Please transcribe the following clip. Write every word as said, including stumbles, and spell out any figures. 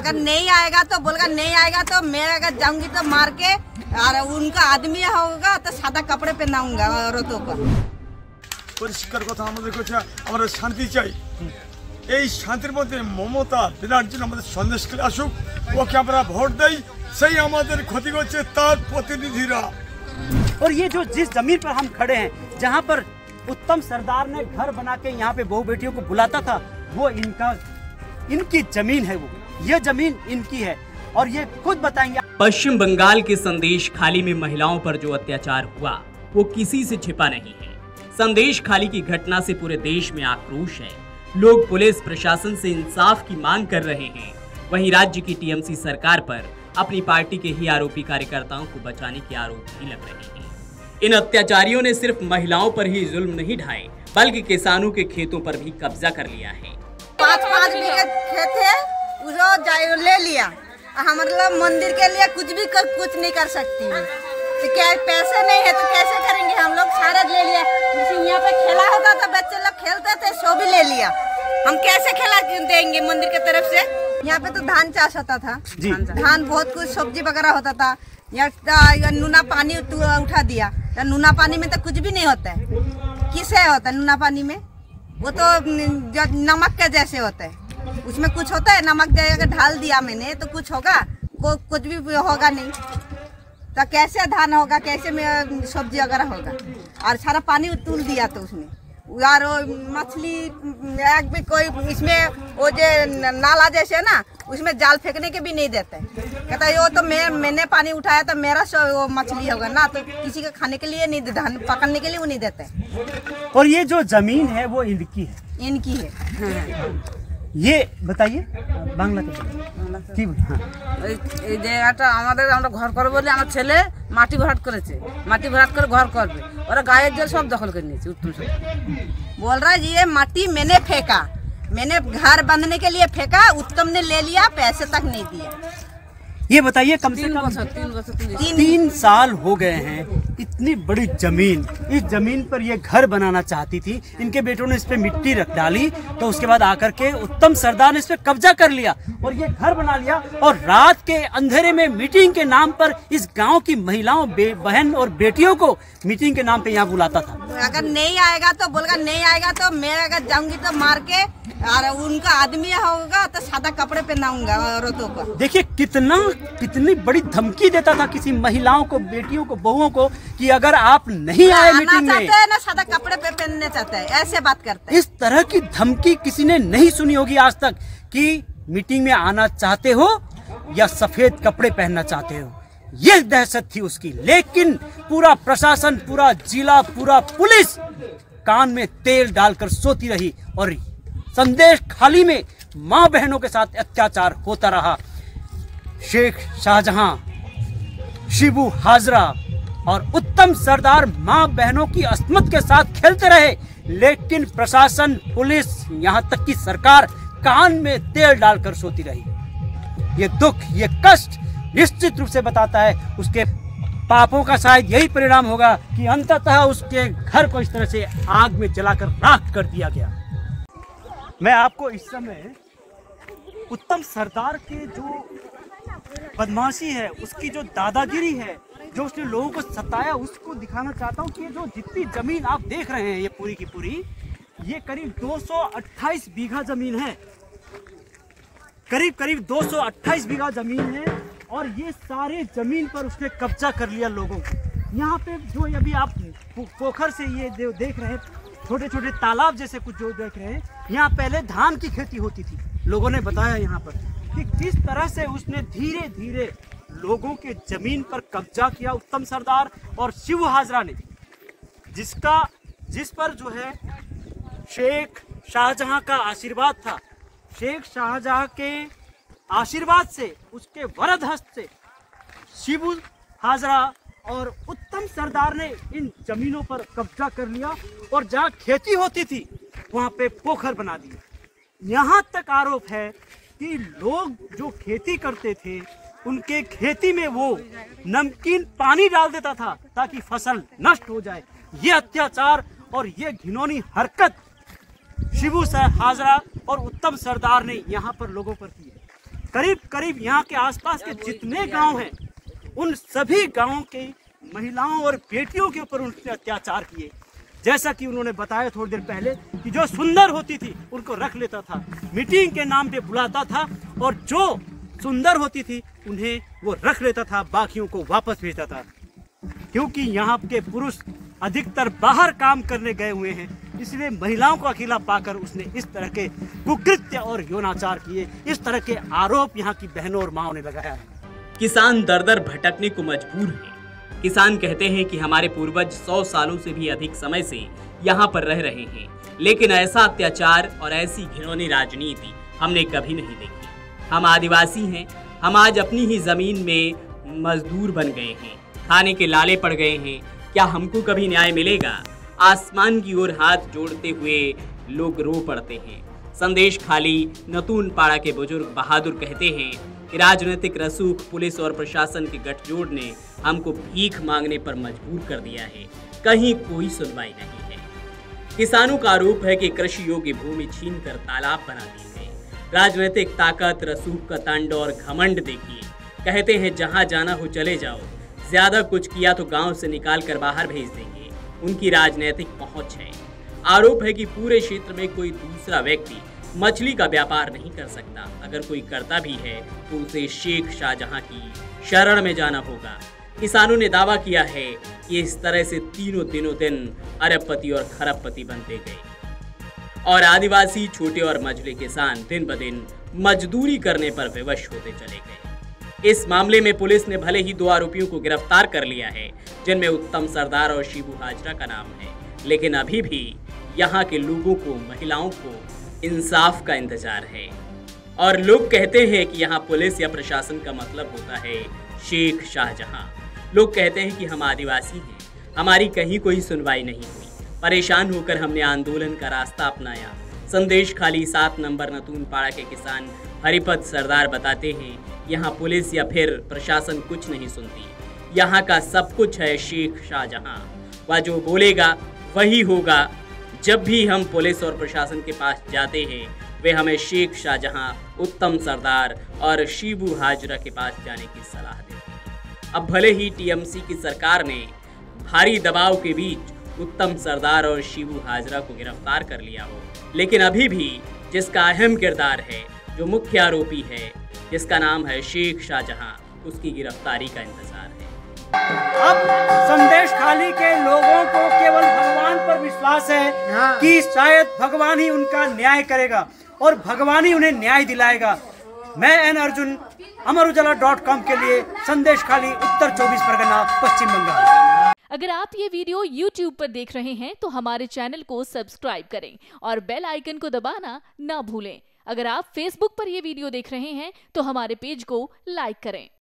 अगर नहीं आएगा तो बोलेगा नहीं आएगा तो मैं अगर जाऊंगी तो मार के, और उनका आदमी होगा तो सादा कपड़े पहनाऊंगा औरतों का। পরিষ্কার কথা আমাদের কাছে আমরা শান্তি চাই। এই শান্তির মধ্যে মমতা ব্যানার্জি আমাদের সন্দেশখালী আসুক, ওকে আমরা ভোট দেই, সেই আমাদের ক্ষতি করছে তার প্রতিনিধিরা। और ये जो जिस जमीन पर हम खड़े हैं, जहाँ पर उत्तम सरदार ने घर बना के यहाँ पे बहू बेटियों को बुलाता था, वो इनका इनकी जमीन है, वो ये जमीन इनकी है और ये खुद बताएंगे। पश्चिम बंगाल के संदेश खाली में महिलाओं पर जो अत्याचार हुआ वो किसी से छिपा नहीं है। संदेश खाली की घटना से पूरे देश में आक्रोश है। लोग पुलिस प्रशासन से इंसाफ की मांग कर रहे हैं। वहीं राज्य की टीएमसी सरकार पर अपनी पार्टी के ही आरोपी कार्यकर्ताओं को बचाने के आरोप भी लग रहे हैं। इन अत्याचारियों ने सिर्फ महिलाओं पर ही जुल्म नहीं ढाए, बल्कि किसानों के खेतों पर भी कब्जा कर लिया है। पाँच पाँच बीघे खेत है, उसको ले लिया। हम मतलब मंदिर के लिए कुछ भी कर, कुछ नहीं कर सकती है। तो क्या पैसे नहीं है तो कैसे करेंगे? हम लोग सारा ले लिया। यहाँ पे खेला होता था, बच्चे लोग खेलते थे, सो भी ले लिया। हम कैसे खेला देंगे मंदिर की तरफ से? यहाँ पे तो धान चाष होता था, धान बहुत कुछ सब्जी वगैरह होता था। यहाँ नूना पानी उठा दिया, नूना पानी में तो कुछ भी नहीं होता है। किसे होता है नूना पानी में? वो तो नमक के जैसे होता है, उसमें कुछ होता है? नमक जैसे ढाल दिया मैंने तो कुछ होगा? को, कुछ भी होगा नहीं। तो कैसे धान होगा, कैसे में सब्जी वगैरह होगा? और सारा पानी तुल दिया तो उसमें यार मछली एक भी कोई इसमें वो जो नाला जैसे है ना, उसमें जाल फेंकने के भी नहीं देते। कहता है वो तो मैं मैंने पानी उठाया तो मेरा वो मछली होगा ना, तो किसी के खाने के लिए नहीं, धान पकड़ने के लिए वो नहीं देते। और ये जो जमीन है वो इनकी है, इनकी है। हाँ। ये बताइए बांग्ला কি এই জায়গাটা আমাদের, আমরা ঘর করব বলে আমার ছেলে মাটি ভরাট করেছে, মাটি ভরাট করে ঘর করবে, ওরা গায়ের জল সব দখল করে নিয়েছে। उत्तम सरदार बोल रहा है ये माटी मैंने फेंका, मैंने घर बांधने के लिए फेंका, उत्तम ने ले लिया, पैसे तक नहीं दिया। ये बताइए कम से तीन कम बरस तीन बरस तीन तीन साल हो गए हैं, इतनी बड़ी जमीन, इस जमीन पर ये घर बनाना चाहती थी। इनके बेटों ने इस पे मिट्टी रख डाली, तो उसके बाद आकर के उत्तम सरदार ने इस पे कब्जा कर लिया और ये घर बना लिया। और रात के अंधेरे में मीटिंग के नाम पर इस गांव की महिलाओं, बहन और बेटियों को मीटिंग के नाम पे यहाँ बुलाता था। अगर नहीं आएगा तो बोलेगा नहीं आएगा तो मैं अगर जाऊंगी तो मार के, और उनका आदमी होगा तो सादा कपड़े पहनाऊंगा औरतों को। देखिए कितना कितनी बड़ी धमकी देता था किसी महिलाओं को, बेटियों को, बहुओं को कि अगर आप नहीं आए मीटिंग में, चाहते हैं ना सादा कपड़े पे पहनने चाहते हैं, ऐसे बात करते हैं। इस तरह की धमकी किसी ने नहीं सुनी होगी आज तक कि मीटिंग में आना चाहते हो या सफेद कपड़े पहनना चाहते हो। ये दहशत थी उसकी। लेकिन पूरा प्रशासन, पूरा जिला, पूरा पुलिस कान में तेल डालकर सोती रही और संदेश खाली में मां बहनों के साथ अत्याचार होता रहा। शेख शाहजहां, शिबू हाजरा और उत्तम सरदार मां बहनों की अस्मत के साथ खेलते रहे, लेकिन प्रशासन, पुलिस, यहां तक कि सरकार कान में तेल डालकर सोती रही। ये दुख, ये कष्ट निश्चित रूप से बताता है उसके पापों का शायद यही परिणाम होगा कि अंततः उसके घर को इस तरह से आग में जलाकर राख कर दिया गया। मैं आपको इस समय उत्तम सरदार के जो बदमाशी है, उसकी जो दादागिरी है, जो उसने लोगों को सताया, उसको दिखाना चाहता हूँ कि ये जो जितनी जमीन आप देख रहे हैं, ये पूरी की पूरी, ये करीब दो सौ अट्ठाईस बीघा जमीन है। करीब करीब दो सौ अट्ठाईस बीघा जमीन है और ये सारे जमीन पर उसने कब्जा कर लिया लोगों को। यहाँ पे जो अभी आप पोखर से ये देख रहे हैं, छोटे छोटे तालाब जैसे कुछ जो देख रहे हैं, यहाँ पहले धान की खेती होती थी। लोगों ने बताया यहाँ पर कि किस तरह से उसने धीरे धीरे लोगों के जमीन पर कब्जा किया उत्तम सरदार और शिव हाजरा ने, जिसका जिस पर जो है शेख शाहजहां का आशीर्वाद था। शेख शाहजहां के आशीर्वाद से, उसके वरद हस्त से शिबू हाजरा और उत्तम सरदार ने इन जमीनों पर कब्जा कर लिया और जहाँ खेती होती थी वहाँ पे पोखर बना दिया। यहाँ तक आरोप है कि लोग जो खेती करते थे उनके खेती में वो नमकीन पानी डाल देता था ताकि फसल नष्ट हो जाए। ये अत्याचार और ये घिनौनी हरकत शिबू हाजरा और उत्तम सरदार ने यहाँ पर लोगों पर की है। करीब करीब यहाँ के आसपास के जितने गांव हैं उन सभी गांवों के महिलाओं और बेटियों के ऊपर उन्होंने अत्याचार किए। जैसा कि उन्होंने बताया थोड़ी देर पहले कि जो सुंदर होती थी उनको रख लेता था, मीटिंग के नाम पे बुलाता था, और जो सुंदर होती थी उन्हें वो रख लेता था, बाकियों को वापस भेजता था। क्योंकि यहाँ के पुरुष अधिकतर बाहर काम करने गए हुए हैं, इसलिए महिलाओं को अकेला पाकर उसने इस तरह के कुकृत्य और यौनाचार किए। इस तरह के आरोप यहाँ की बहनों और माओं ने लगाया है। किसान दर दर भटकने को मजबूर हैं। किसान कहते हैं कि हमारे पूर्वज सौ सालों से भी अधिक समय से यहाँ पर रह रहे हैं, लेकिन ऐसा अत्याचार और ऐसी घिनौनी राजनीति हमने कभी नहीं देखी। हम आदिवासी हैं, हम आज अपनी ही जमीन में मजदूर बन गए हैं, खाने के लाले पड़ गए हैं। क्या हमको कभी न्याय मिलेगा? आसमान की ओर हाथ जोड़ते हुए लोग रो पड़ते हैं। संदेश खाली नतून पाड़ा के बुजुर्ग बहादुर कहते हैं कि राजनीतिक रसूख, पुलिस और प्रशासन के गठजोड़ ने हमको भीख मांगने पर मजबूर कर दिया है। कहीं कोई सुनवाई नहीं है। किसानों का आरोप है कि कृषि योग्य भूमि छीन कर तालाब बना दी गई। राजनीतिक ताकत, रसूख का तांडव और घमंड देखिए। कहते हैं जहां जाना हो चले जाओ, ज्यादा कुछ किया तो गांव से निकाल कर बाहर भेज देंगे। उनकी राजनीतिक पहुंच है। आरोप है कि पूरे क्षेत्र में कोई दूसरा व्यक्ति मछली का व्यापार नहीं कर सकता। अगर कोई करता भी है तो उसे शेख शाहजहां की शरण में जाना होगा। किसानों ने दावा किया है कि इस तरह से तीनों दिनों दिन अरबपति और खरबपति बनते गए और आदिवासी छोटे और मझले किसान दिन ब दिन मजदूरी करने पर विवश होते चले गए। इस मामले में पुलिस ने भले ही दो आरोपियों को गिरफ्तार कर लिया है, जिनमें उत्तम सरदार और शिबू हाजरा का नाम है, लेकिन अभी भी यहाँ के लोगों को, महिलाओं को इंसाफ का इंतजार है। और लोग कहते हैं कि यहाँ पुलिस या प्रशासन का मतलब होता है शेख शाहजहां। लोग कहते हैं कि हम आदिवासी हैं, हमारी कहीं कोई सुनवाई नहीं हुई। परेशान होकर हमने आंदोलन का रास्ता अपनाया। संदेश खाली सात नंबर नतून पाड़ा के किसान हरिपत सरदार बताते हैं, यहाँ पुलिस या फिर प्रशासन कुछ नहीं सुनती। यहाँ का सब कुछ है शेख शाहजहां। वह जो बोलेगा वही होगा। जब भी हम पुलिस और प्रशासन के पास जाते हैं, वे हमें शेख शाहजहां, उत्तम सरदार और शिबू हाजरा के पास जाने की सलाह देते हैं। अब भले ही टीएमसी की सरकार ने भारी दबाव के बीच उत्तम सरदार और शिबू हाजरा को गिरफ्तार कर लिया हो, लेकिन अभी भी जिसका अहम किरदार है, जो मुख्य आरोपी है, जिसका नाम है शेख शाहजहां, उसकी गिरफ्तारी का इंतजार है। अब संदेश खाली के लोगों को केवल भगवान पर विश्वास है कि शायद भगवान ही उनका न्याय करेगा और भगवान ही उन्हें न्याय दिलाएगा। मैं N Arjun, Amar Ujala dot com के लिए, संदेश खाली, उत्तर चौबीस परगना, पश्चिम बंगाल। अगर आप ये वीडियो यूट्यूब पर देख रहे हैं तो हमारे चैनल को सब्सक्राइब करें और बेल आइकन को दबाना ना भूलें। अगर आप फेसबुक पर ये वीडियो देख रहे हैं तो हमारे पेज को लाइक करें।